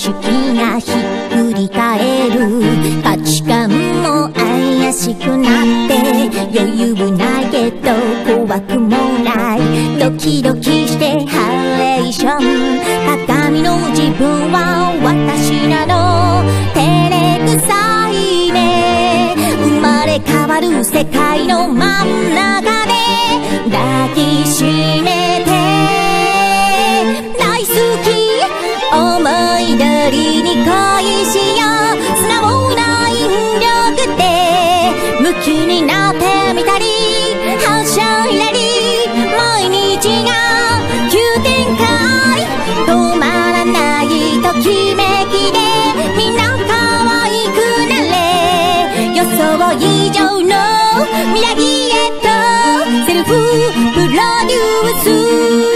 識がひっくり返る。価値観も怪しくなって余裕ないけど怖くもない。ドキドキしてハレーション。鏡の自分は私なの。照れくさいね。生まれ変わる世界の真ん中で抱きしめて大好き思い通りに恋しよう。素直な引力でムキになってみたりはしゃいだり毎日が急展開止まらないときめきでみんな可愛くなれ。予想以上の未来へとセルフプロデュース。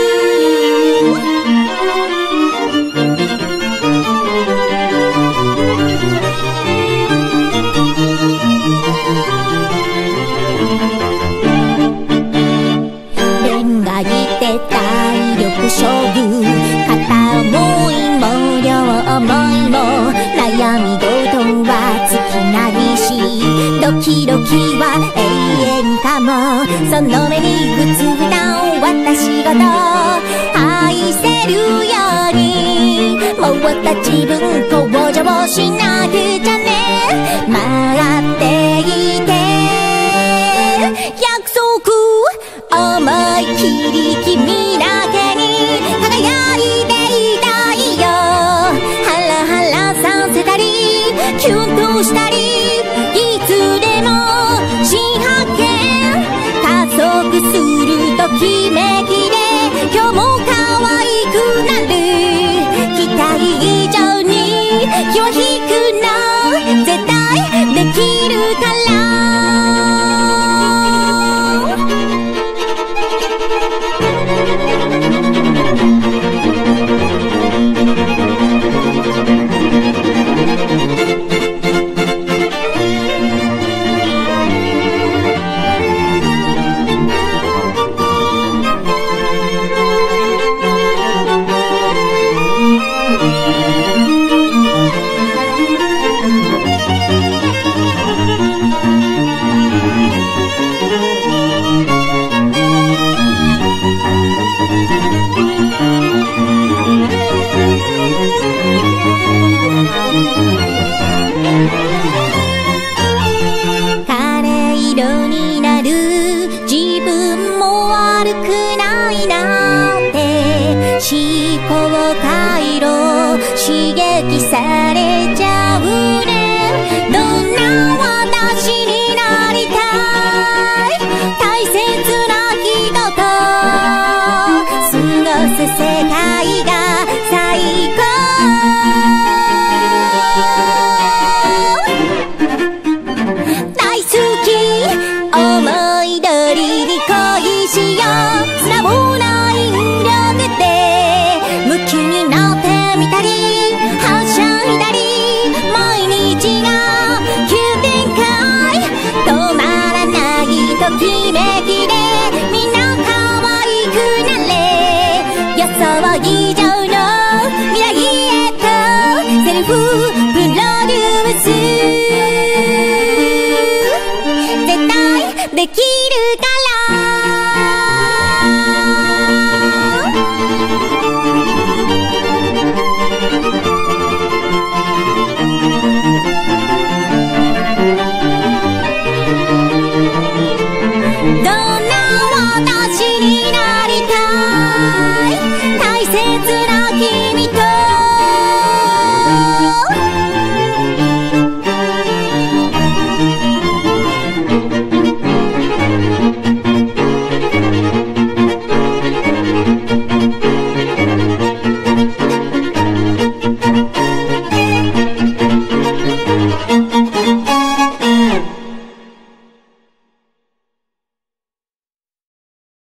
体力勝負片思いも両思いも悩み事は尽きないしドキドキは永遠かも。その目にうつぶな私ごと愛せるようにもっと自分向上しなくちゃね。待っていて約束思い切り君だけに輝いていたいよ。ハラハラさせたりキュンとしたりいつでも新発見加速するときめきで今日も可愛くなる。期待以上に気を引くの絶対できるから。